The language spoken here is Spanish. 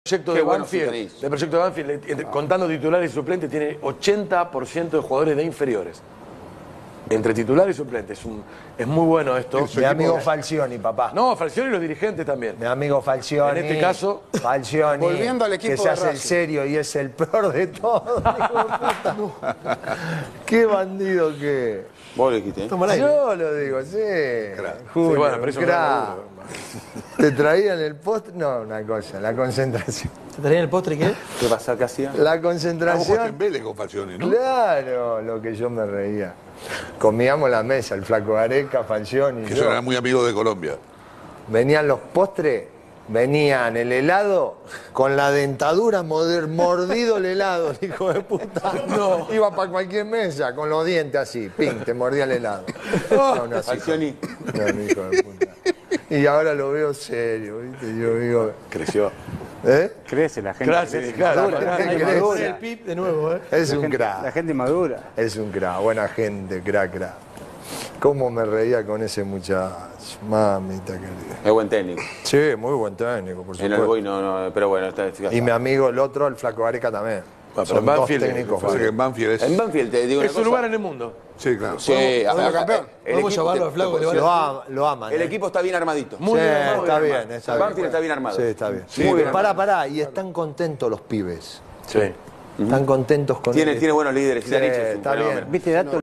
proyecto Qué de bueno Banfield, tenéis. del proyecto de Banfield, contando titulares y suplentes, tiene 80% de jugadores de inferiores. Entre titulares y suplentes. Es muy bueno esto. Mi amigo Falcioni, papá. No, Falcioni y los dirigentes también. Mi amigo Falcioni. En este caso, Falcioni. Volviendo al equipo que se de hace el Racing. serio y es el peor de todos. Hijo de puta. Qué bandido que. Vos lo dijiste, ¿eh? Yo lo digo, sí. Julio, Sí, bueno, pero eso no crack. es laburo. ¿Te traían el postre? No, una cosa, la concentración. ¿Te traían el postre qué? ¿Qué pasa? ¿Qué hacía? La Vos jugaste en concentración. Vélez con Falcioni, ¿no? Claro, lo que yo me reía. Comíamos la mesa, el flaco Areca, Falcioni. Que yo. eso era muy amigo de Colombia. Venían los postres, venían el helado con la dentadura mordido el helado, el hijo de puta. No. Iba para cualquier mesa con los dientes así, ping, te mordía el helado. No, no, así, Falcioni. no, hijo de puta. Y ahora lo veo serio, ¿viste? Yo digo, creció. ¿eh? Crece la gente. Gracias, claro. La gente Ahí crece. pone el pip de nuevo, ¿eh? Es La un gente- crack. La gente madura. Es un crack, buena gente, crack. Cómo me reía con ese muchacho, mamita querida. Es buen técnico. Sí, muy buen técnico, por En el supuesto. Boy no, pero bueno, está. Y mi amigo el otro, el flaco Areca también. Bueno, pero Son en dos Banfield, técnicos. Pasa que en Banfield es... En Banfield te digo una Es su cosa. lugar en el mundo. Sí, claro. Sí, ¿Podemos campeón? el Podemos equipo- llamarlo al flaco que le va a Lo aman. El equipo está bien armadito. Muy sí, bien armado, está bien bien, armado. está bien. Banfield está bien armado. Sí, está bien. Sí, Muy bien Pará, y están contentos los pibes. Sí. Están contentos con Tiene buenos líderes. Sí, Zanich es un está fenómeno. bien. ¿Viste datos?